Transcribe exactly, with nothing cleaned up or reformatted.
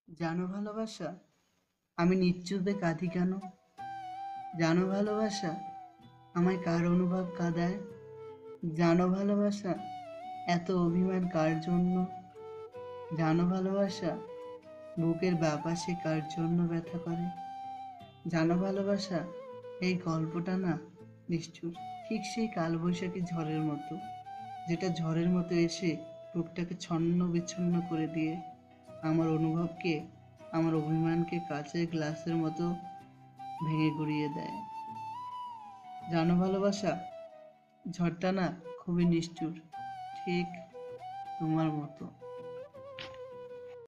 জানো ভালোবাসা, আমি নিশ্চুপে কাঁদি কেন? জানো ভালোবাসা, আমায় কার অনুভব কাঁদায়? জানো ভালোবাসা, এত অভিমান কার জন্য? জানো ভালোবাসা, বুকের বাপাসে কার জন্য ব্যথা করে? জানো ভালোবাসা, এই গল্পটা না নিষ্ঠুর, ঠিক সেই কালবৈশাখী ঝড়ের মতো, যেটা ঝড়ের মতো এসে বুকটাকে ছন্ন বিচ্ছন্ন করে দিয়ে আমার অনুভবকে, আমার অভিমানকে কাচের গ্লাসের মতো ভেঙে গুঁড়িয়ে দেয়। জানো ভালোবাসা, ঝড়টা না খুবই নিষ্ঠুর, ঠিক তোমার মতো।